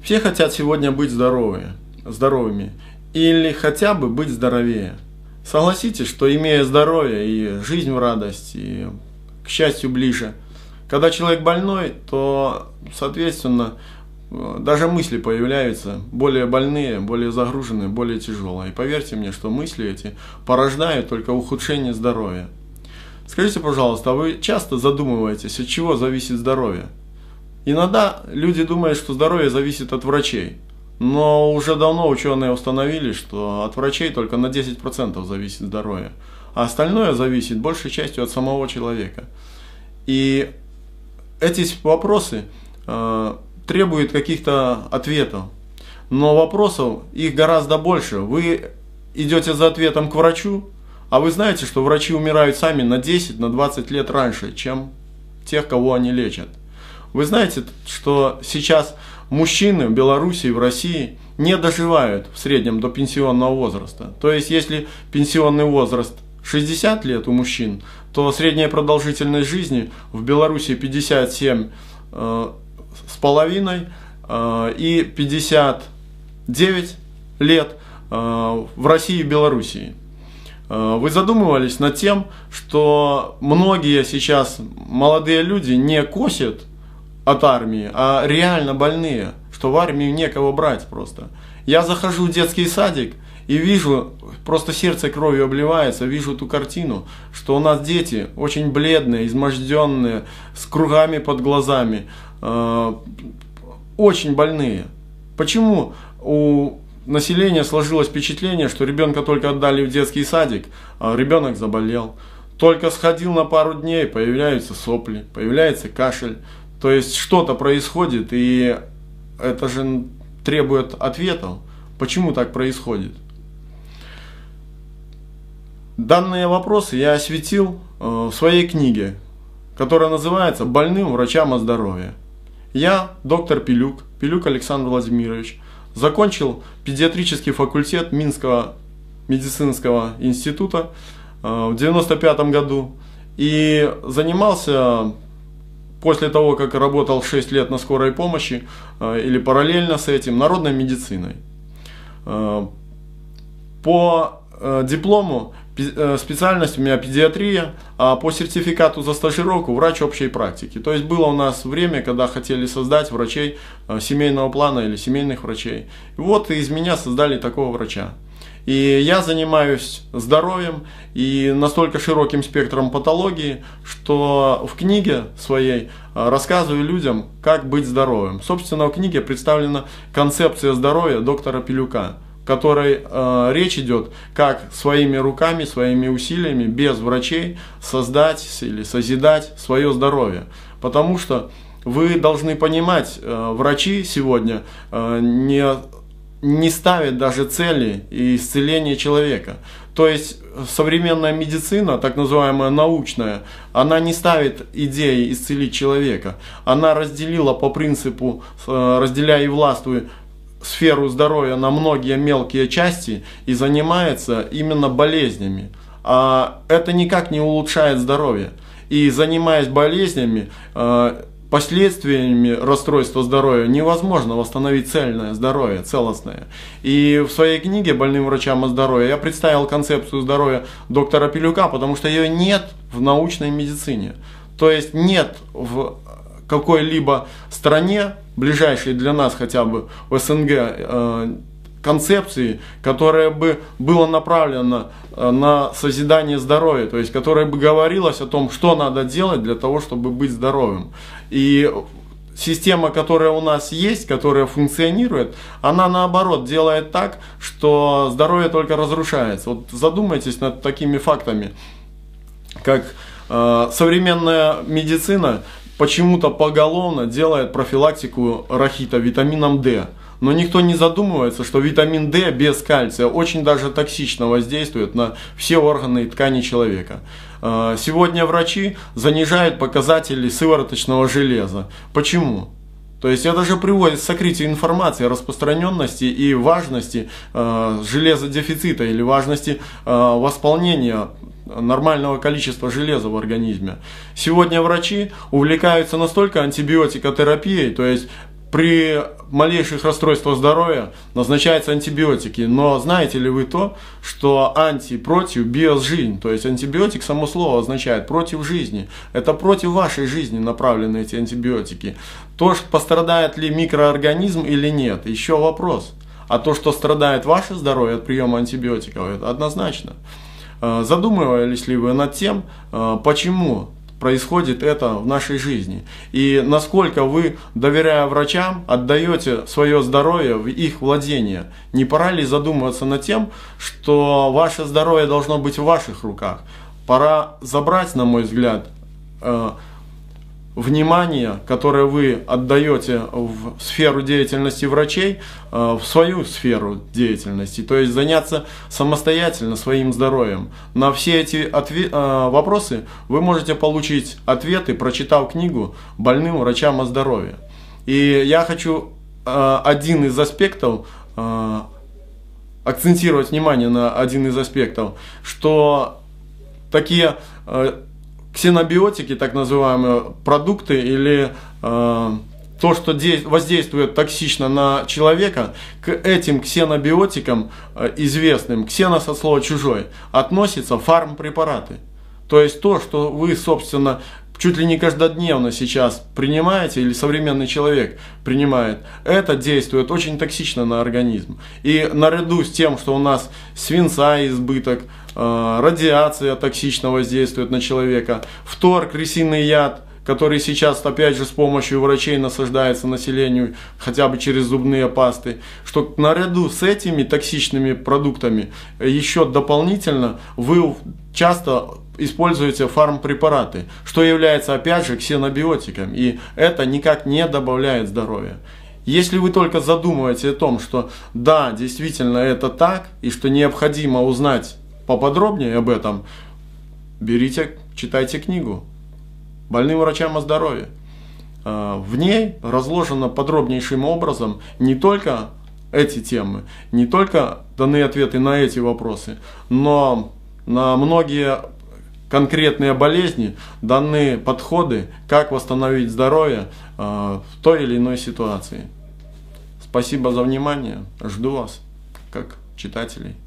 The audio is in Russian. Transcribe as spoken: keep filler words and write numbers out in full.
Все хотят сегодня быть здоровыми, здоровыми или хотя бы быть здоровее. Согласитесь, что имея здоровье и жизнь в радость, и к счастью ближе. Когда человек больной, то, соответственно, даже мысли появляются более больные, более загруженные, более тяжелые. И поверьте мне, что мысли эти порождают только ухудшение здоровья. Скажите, пожалуйста, а вы часто задумываетесь, от чего зависит здоровье? Иногда люди думают, что здоровье зависит от врачей. Но уже давно ученые установили, что от врачей только на десять процентов зависит здоровье. А остальное зависит большей частью от самого человека. И эти вопросы э, требуют каких-то ответов. Но вопросов их гораздо больше. Вы идете за ответом к врачу, а вы знаете, что врачи умирают сами на десять, на двадцать лет раньше, чем тех, кого они лечат. Вы знаете, что сейчас мужчины в Беларуси и в России не доживают в среднем до пенсионного возраста. То есть, если пенсионный возраст шестьдесят лет у мужчин, то средняя продолжительность жизни в Беларуси пятьдесят семь э, с половиной э, и пятьдесят девять лет э, в России и Белоруссии. Э, вы задумывались над тем, что многие сейчас молодые люди не косят от армии, а реально больные, что в армию некого брать просто. Я захожу в детский садик и вижу, просто сердце кровью обливается, вижу эту картину, что у нас дети очень бледные, изможденные, с кругами под глазами, э, очень больные. Почему у населения сложилось впечатление, что ребенка только отдали в детский садик, а ребенок заболел? Только сходил на пару дней, появляются сопли, появляется кашель. То есть что-то происходит, и это же требует ответов. Почему так происходит? Данные вопросы я осветил в своей книге, которая называется «Больным врачам о здоровье». Я, доктор Пилюк, Пилюк Александр Владимирович, закончил педиатрический факультет Минского медицинского института в девяносто пятом году и занимался... После того, как работал шесть лет на скорой помощи э, или параллельно с этим, народной медициной. Э, по э, диплому э, специальность у меня педиатрия, а по сертификату за стажировку врач общей практики. То есть было у нас время, когда хотели создать врачей э, семейного плана или семейных врачей. И вот из меня создали такого врача. И я занимаюсь здоровьем и настолько широким спектром патологии, что в книге своей рассказываю людям, как быть здоровым. Собственно, в книге представлена концепция здоровья доктора Пилюка, в которой э, речь идет, как своими руками, своими усилиями, без врачей создать или созидать свое здоровье. Потому что вы должны понимать, э, врачи сегодня э, не... не ставит даже цели и исцеления человека. То есть современная медицина, так называемая научная, она не ставит идеи исцелить человека. Она разделила по принципу, разделяя и властвуя сферу здоровья на многие мелкие части и занимается именно болезнями. А это никак не улучшает здоровье. И занимаясь болезнями, последствиями расстройства здоровья невозможно восстановить цельное здоровье, целостное. И в своей книге «Больным врачам о здоровье» я представил концепцию здоровья доктора Пилюка, потому что ее нет в научной медицине. То есть нет в какой-либо стране, ближайшей для нас хотя бы в СНГ, э, концепции, которая бы была направлена на созидание здоровья, то есть которая бы говорилось о том, что надо делать для того, чтобы быть здоровым. И система, которая у нас есть, которая функционирует, она наоборот делает так, что здоровье только разрушается. Вот задумайтесь над такими фактами, как э, современная медицина почему-то поголовно делает профилактику рахита витамином D. Но никто не задумывается, что витамин D без кальция очень даже токсично воздействует на все органы и ткани человека. Сегодня врачи занижают показатели сывороточного железа. Почему? То есть это же приводит к сокрытию информации о распространенности и важности э, железодефицита или важности э, восполнения нормального количества железа в организме. Сегодня врачи увлекаются настолько антибиотикотерапией, то есть при малейших расстройствах здоровья назначаются антибиотики. Но знаете ли вы то, что анти против биос жизнь, то есть антибиотик, само слово означает против жизни. Это против вашей жизни направлены эти антибиотики. То, что пострадает ли микроорганизм или нет, еще вопрос. А то, что страдает ваше здоровье от приема антибиотиков, это однозначно. Задумывались ли вы над тем, почему происходит это в нашей жизни? И насколько вы, доверяя врачам, отдаете свое здоровье в их владение? Не пора ли задумываться над тем, что ваше здоровье должно быть в ваших руках? Пора забрать, на мой взгляд, внимание, которое вы отдаете в сферу деятельности врачей, в свою сферу деятельности, то есть заняться самостоятельно своим здоровьем. На все эти вопросы вы можете получить ответы, прочитав книгу «Больным врачам о здоровье». И я хочу один из аспектов, акцентировать внимание на один из аспектов, что такие ксенобиотики, так называемые продукты, или э, то, что воздействует токсично на человека, к этим ксенобиотикам э, известным, ксенос от слова чужой, относятся фармпрепараты. То есть то, что вы, собственно, чуть ли не каждодневно сейчас принимаете, или современный человек принимает, это действует очень токсично на организм. И наряду с тем, что у нас свинца избыток, э, радиация токсично воздействует на человека, фтор, крысиный яд, который сейчас, опять же, с помощью врачей насаждается населению, хотя бы через зубные пасты, что наряду с этими токсичными продуктами еще дополнительно вы часто используете фармпрепараты, что является, опять же, ксенобиотиком, и это никак не добавляет здоровья. Если вы только задумываетесь о том, что да, действительно это так, и что необходимо узнать поподробнее об этом, берите, читайте книгу «Больным врачам о здоровье». В ней разложено подробнейшим образом не только эти темы, не только даны ответы на эти вопросы, но на многие конкретные болезни даны подходы, как восстановить здоровье в той или иной ситуации. Спасибо за внимание. Жду вас как читателей.